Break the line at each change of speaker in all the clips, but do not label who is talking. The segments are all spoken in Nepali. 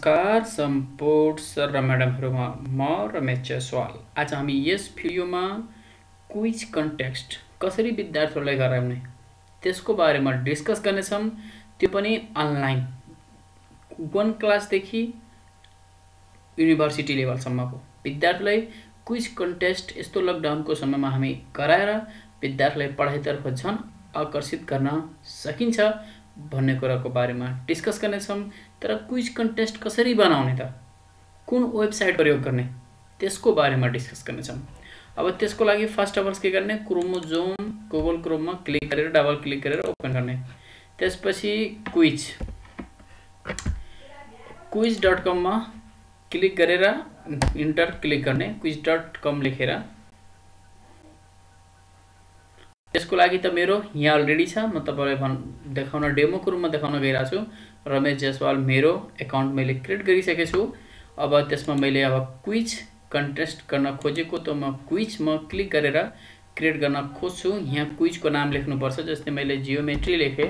नमस्कार सम्पूर्ण सर र म्याडमहरुमा म रमेश जयसवाल। आज हामी यस भिडियोमा क्विज कन्टेक्स्ट कसरी विद्यार्थीहरूलाई गराउने त्यसको बारेमा डिस्कस गर्नेछौं। त्यो पनि अनलाइन 1 क्लासदेखि युनिभर्सिटी लेभलसम्मको विद्यार्थीलाई क्विज कन्टेस्ट यस्तो लकडाउनको समयमा हामी गराएर विद्यार्थीलाई पढाइतर्फ झन आकर्षित गर्न सकिन्छ भन्ने कुराको बारेमा डिस्कस गर्नेछौं। तर क्विज कन्टेस्ट कसरी बनाउने त, कुन वेबसाइट प्रयोग गर्ने त्यसको बारेमा डिस्कस गर्नेछौं। अब त्यसको लागि फर्स्ट अफ अल के गर्ने, क्रोमोजोम गुगल क्रोममा क्लिक गरेर डबल क्लिक गरेर ओपन गर्ने। त्यसपछि quiz.com मा क्लिक गरेर इन्टर क्लिक गर्ने, quiz.com लेखेर। त्यसको लागि त मेरो यहाँ अलरेडी छ, म तपाईलाई देखाउन डेमोको रूपमा देखाउन गइरहेको छु। रमेश जयसवाल मेरो एकाउन्ट मैले क्रिएट गरिसकेको छु। अब त्यसमा मैले अब क्विज कन्टेस्ट गर्न खोजेको त म क्विजमा क्लिक गरेर क्रिएट गर्न खोज्छु। यहाँ क्विजको नाम लेख्नुपर्छ, जस्तै मैले जियोमेट्री लेखे,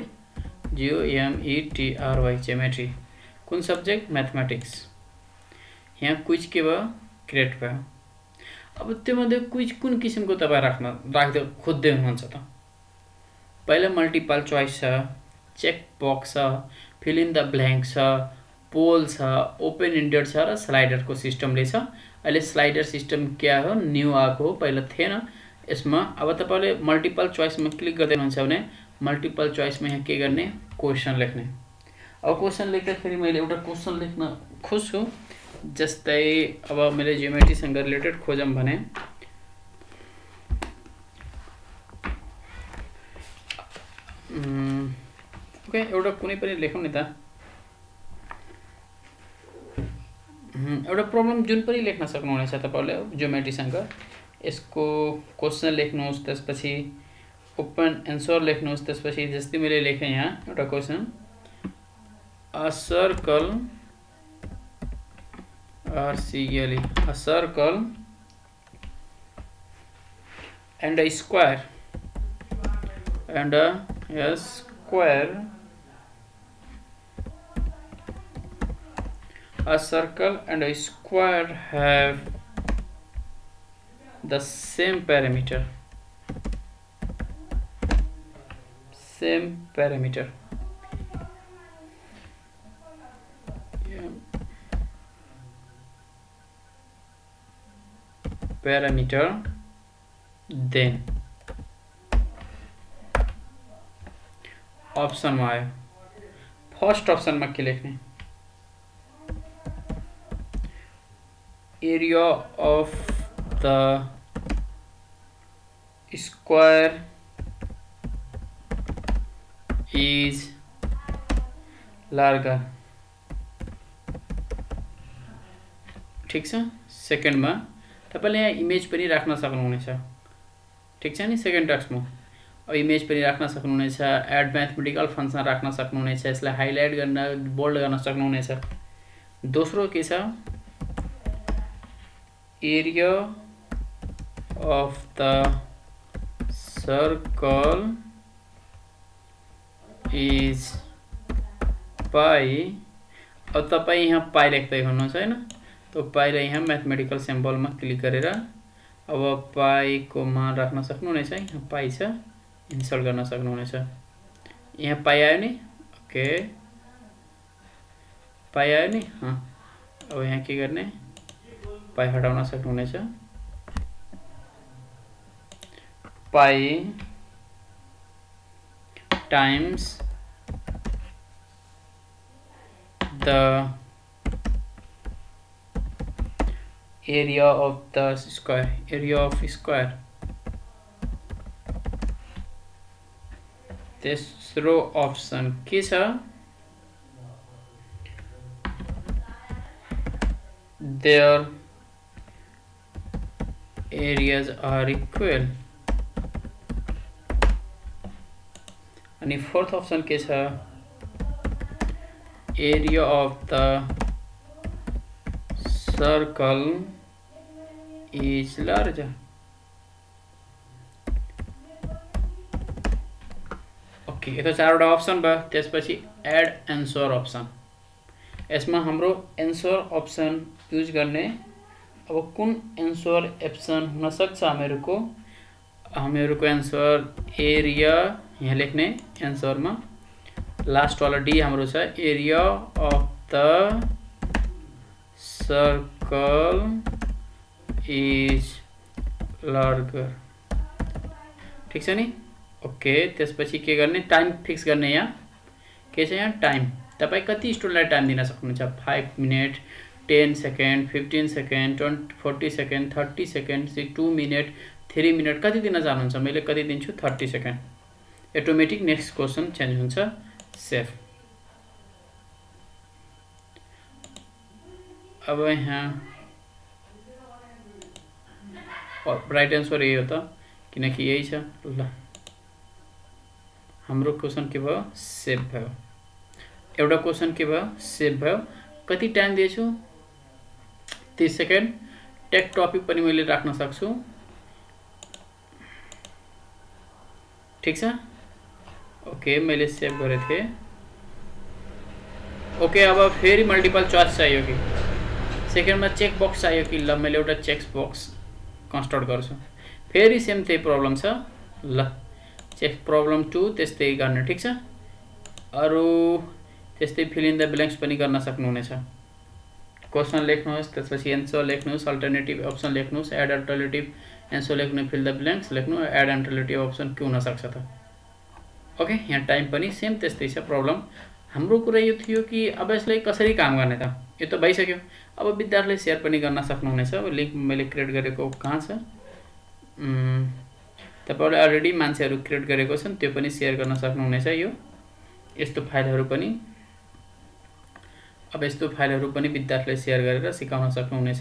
GOMETRY जियोमेट्री। कुन सब्जेक्ट? म्याथमेटिक्स। यहाँ क्विज के भयो? क्रिएट भयो। अब त्योमध्ये क्विज कुन किसिमको तपाईं राख्दै खोज्दै हुनुहुन्छ त? पहिला मल्टिपल चोइस छ, चेक बक्स छ, फिल इन द ब्ल्याङ्क छ, पोल छ, ओपन एन्डेड छ र स्लाइडरको सिस्टमले छ। अहिले स्लाइडर सिस्टम क्या हो? न्यू आएको हो, पहिला थिएन यसमा। अब तपाईले मल्टिपल चोइसमा क्लिक गर्दै हुनुहुन्छ भने मल्टिपल चोइसमा यहाँ के गर्ने, क्वेशन लेख्ने। अब क्वेशन लेख्दाखेरि मैले एउटा क्वेशन लेख्न खोज्छु, जस्तै अब मैले जियोमेट्रीसँग रिलेटेड खोजम भने ओके एउटा कुनै पनि लेखौँ नि त। एउटा प्रब्लम जुन पनि लेख्न सक्नुहुनेछ तपाईले जियोमेट्रीसँग। यसको क्वेशन लेख्नुहोस्, त्यसपछि ओपन एन्सर लेख्नुहोस्। त्यसपछि जस्तै मैले लेखेँ यहाँ एउटा question, a circle and a square a circle and a square have the same parameter. Then option में आयो, फर्स्ट ऑप्शन में के लेख्ने, area of the square is larger. ठीक छ। सेकेंड में तपाईले यहाँ इमेज पनि राख्न सक्नुहुनेछ। ठीक छ नि, सेकेन्ड टेक्स्टमा अब इमेज पनि राख्न सक्नुहुनेछ, एड म्याथमेटिकल फंक्सन राख्न सक्नुहुनेछ, यसलाई हाइलाइट गर्न बोल्ड गर्न सक्नुहुनेछ। दोस्रो के छ, area of the circle is pi. अब तपाई यहाँ पाई लेख्दै हुनुहुन्छ हैन, तो पाईलाई यहाँ म्याथमेटिकल सिम्बलमा क्लिक गरेर अब पाई को मान राख्न सक्नुहुनेछ। यहाँ पाई छ, इन्सर्ट गर्न सक्नुहुनेछ। यहाँ पाई आयो नि, ओके पाई आयो नि। अब यहाँ के गर्ने, पाई हटाउन सक्नुहुनेछ। Pi times the area of the square, area of square। तेस्रो ऑप्शन के छ, their areas are equal। अनि फोर्थ ऑप्शन के छ, area of the circle is larger। Okay, यो त चारवटा अप्सन भयो। त्यसपछि एड एन्सर अप्सन, यसमा हाम्रो एन्सर अप्सन युज गर्ने। अब कुन एन्सर अप्सन हुन सक्छ हामीहरूको एन्सर एरिया यहाँ लेख्ने एन्सरमा लास्ट वाला डी हाम्रो छ area of the circle is larger. ठीक छ नि। ओके, त्यसपछि के गर्ने टाइम फिक्स गर्ने। यहाँ के छ यहाँ टाइम तपाई कति स्टुडेन्टलाई टाइम दिन सक्नुहुन्छ 5 minute 10 second 15 second 40 second 30 second 2 minute 3 minute कति दिन चाहनुहुन्छ। मैले कति दिन्छु 30 second. Automatic next question change हुन्छ सेभ। अब यहाँ राइट एन्सर यही हो त किनकि यही छ। ल हाम्रो क्वेसन के भयो सेभ भयो। एउटा क्वेसन के भयो सेभ भयो। कति टाइम दिएछु 30 सेकेन्ड। टेक टपिक पनि मैले राख्न सक्छु। ठीक छ। ओके, मैले सेभ गरेको थिएँ। ओके, अब फेरि मल्टिपल चोइस चाहियो कि सेकेन्डमा चेक बक्स चाहियो कि ल मैले एउटा चेक बक्स कन्स्ट्रक्ट गर्छु। फेरि सेम त्यही प्रब्लम छ। ल चेक प्रब्लम 2 त्यस्तै गर्ने। ठीक छ। अरु त्यस्तै फिल इन द ब्ल्याङ्क्स पनि गर्न सक्नुहुनेछ। क्वेसन लेख्नुहोस्, त्यसपछि एन्सर लेख्नुहोस्, अल्टरनेटिभ अप्सन लेख्नुहोस्, एड अल्टरनेटिभ एन्सर लेख्नु, फिल द ब्ल्याङ्क्स लेख्नु, एड अल्टरनेटिभ अप्सन के हुन सक्छ त। ओके, यहाँ टाइम पनि सेम त्यस्तै छ प्रब्लम। हाम्रो कुरा यो थियो कि अब यसलाई कसरी काम गर्ने त। यो त भइसक्यो। अब विद्यार्थीले सेयर पनि गर्न सक्नुहुनेछ। अब लिंक मैले क्रिएट गरेको कहाँ छ तपाईहरुले अलरेडी मान्छेहरु क्रिएट गरेको छन् त्यो पनि शेयर गर्न सक्नुहुनेछ। यो यस्तो फाइलहरु पनि अब यस्तो फाइलहरु पनि विद्यार्थीले शेयर गरेर सिकाउन सक्नुहुनेछ।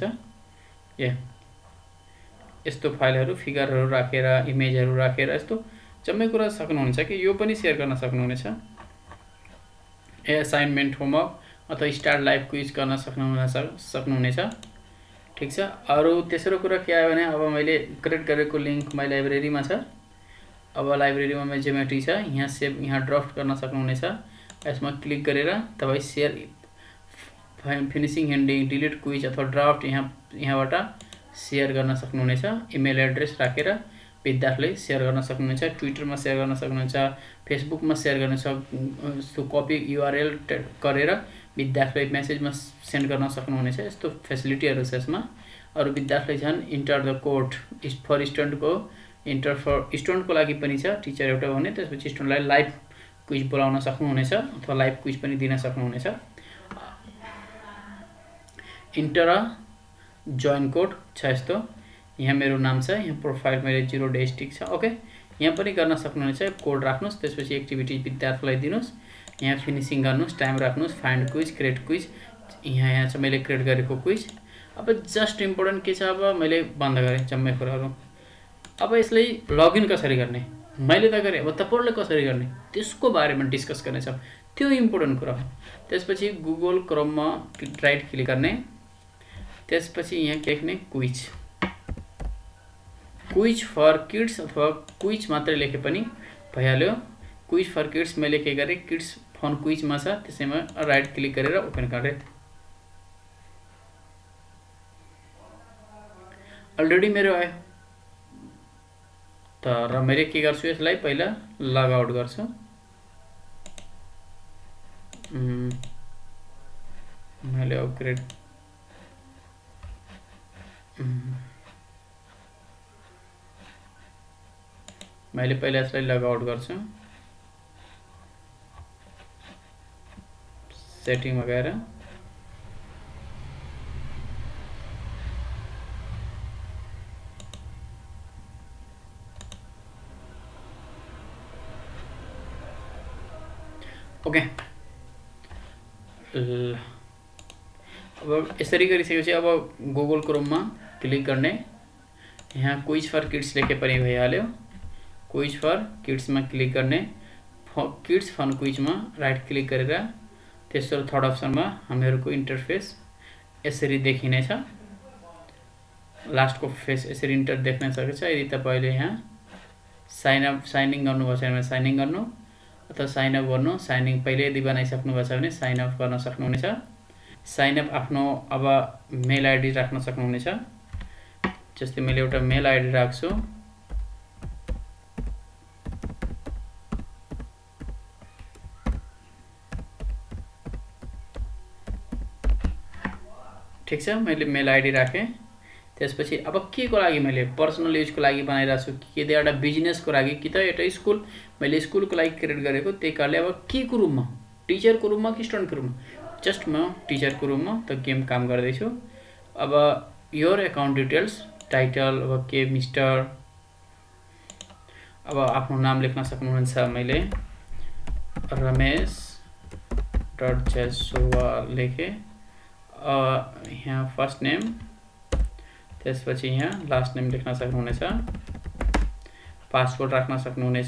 यस्तो फाइलहरु फिगरहरु राखेर इमेजहरु राखेर यस्तो जम्मै कुरा सक्नुहुनेछ कि यो पनि शेयर गर्न सक्नुहुनेछ। असाइनमेन्ट होमवर्क अथवा स्टार लाइभ क्विज गर्न सक्नुहुनेछ। ठीक छ। अरु तेस्रो कुरा के आयो भने अब मैले क्रिएट गरेको लिंक माइ लाइब्रेरीमा छ। अब लाइब्रेरीमा मेरो ज्योमेट्री छ। यहाँ सेभ यहाँ ड्राफ्ट गर्न सक्नुहुनेछ। यसमा क्लिक गरेर तपाई share finishing heading delete quiz अथवा ड्राफ्ट यहाँबाट शेयर गर्न सक्नुहुनेछ। इमेल एड्रेस राखेर विद्यार्थीले शेयर गर्न सक्नुहुनेछ। ट्विटरमा शेयर गर्न सक्नुहुनेछ, फेसबुकमा शेयर गर्न सक्नुहुन्छ। कपी युआरएल गरेर विद्यार्थीले मेसेजमा सेन्ड गर्न सक्नुहुनेछ। यस्तो फेसिलिटीहरु छ यसमा। अरु विद्यार्थीले झन् इन्टर द कोड फर स्टुडेन्टको इन्टर फर स्टुडेन्टको लागि पनि छ। टिचर एउटा भने त्यसपछि स्टुडेन्टलाई लाइभ क्विज बोलाउन सक्नुहुनेछ अथवा लाइभ क्विज पनि दिन सक्नुहुनेछ। इन्टर जोइन कोड छ यस्तो। यहाँ मेरो नाम छ, यहाँ प्रोफाइल मैले 0 डेज टिक छ। ओके, यहाँ पनि गर्न सक्नुहुनेछ। कोड राख्नुस्, त्यसपछि एक्टिभिटी विद्यार्थीलाई दिनुस्, यहाँ फिनिशिङ गर्नुस्, टाइम राख्नुस्, फाइन्ड क्विज क्रिएट क्विज यहाँ छ मैले क्रिएट गरेको क्विज। अब जस्ट इम्पोर्टेन्ट के छ अब मैले बन्द गरे जम्मै कुराहरु। अब यसलाई लगइन कसरी गर्ने मैले त गरे, अब तपाईहरुले कसरी गर्ने त्यसको बारेमा डिस्कस गर्ने छ। त्यो इम्पोर्टेन्ट कुरा हो। त्यसपछि गुगल क्रोममा राइट क्लिक गर्ने, त्यसपछि यहाँ लेख्ने क्विज फर किड्स अथवा क्विज मात्रै लेखे पनि भइहाल्यो। क्विज फर किड्स मैले के गरे किड्स फन क्विजमा छ, त्यसैमा राइट क्लिक गरेर ओपन गरे। अलरेडी मेरो आयो तर मैले के गर्छु यसलाई पहिला लग आउट गर्छु। मैले अपग्रेड मैले पहिला यसलाई लग आउट गर्छु। सेटिङ गएर ओके। अब यसरी गरिसकेपछि अब गुगल क्रोममा क्लिक गर्ने, यहाँ क्विज फर किड्स लेखे पनि भइहाल्यो। क्विज फर किड्समा क्लिक गर्ने, किड्स फन क्विजमा राइट क्लिक गरेर तेस्रो थर्ड अप्सनमा हामीहरुको इन्टरफेस यसरी देखिनेछ। लास्टको फेस यसरी इन्टर देख्न सकेछ। यदि तपाईले यहाँ साइन इन गर्नुभएको छ भने साइन इन गर्नु अथवा साइन अप गर्नु। साइन इन पहिले यदि बनाइसक्नु भएको छ भने साइन अप गर्न सक्नुहुनेछ। साइन अप आफ्नो अब मेल आइडी राख्न सक्नुहुनेछ। जस्तै मैले एउटा मेल आइडी राख्छु। ठिक छ, मैले मेल आइडी राखेँ। त्यसपछि अब के को लागि मैले पर्सनल युजको लागि बनाइरहेको छु, कि त एउटा बिजनेसको लागि, कि त एउटा स्कुल, मैले स्कुलको लागि क्रिएट गरेको। त्यही कारणले अब के को रूपमा, टिचरको रूपमा कि स्टुडेन्टको रूपमा, जस्ट म टिचरको रूपमा त गेम काम गर्दैछु। अब योर एकाउन्ट डिटेल्स, टाइटल अब के मिस्टर, अब आफ्नो नाम लेख्न सक्नुहुन्छ। मैले रमेश डट जयसवाल लेखेँ। यहाँ फर्स्ट नेम, त्यसपछि यहाँ लास्ट नेम लेख्न सक्नुहुनेछ। पासवर्ड राख्न सक्नुहुनेछ।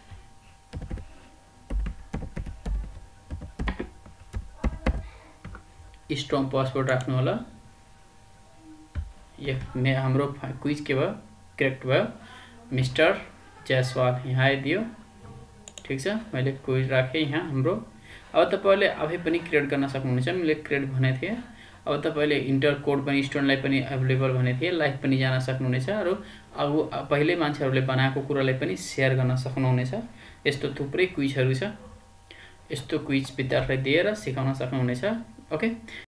स्ट्रङ पासवर्ड राख्नु होला। हाम्रो क्विज के भयो, करेक्ट भयो, मिस्टर जयसवाल यहाँ आइदियो। ठिक छ, मैले क्विज राखेँ यहाँ हाम्रो। अब तपाईँले आफै पनि क्रिएट गर्न सक्नुहुनेछ। मैले क्रिएट भनेको थिएँ। अब तपाईँले इन्टर कोड पनि स्टुडेन्टलाई पनि एभाइलेबल भनेको थिएँ, लाइभ पनि जान सक्नुहुनेछ। अब पहिले मान्छेहरूले बनाएको कुरालाई पनि सेयर गर्न सक्नुहुनेछ। यस्तो थुप्रै क्विजहरू छ, यस्तो क्विज विद्यार्थीलाई दिएर सिकाउन सक्नुहुनेछ। ओके।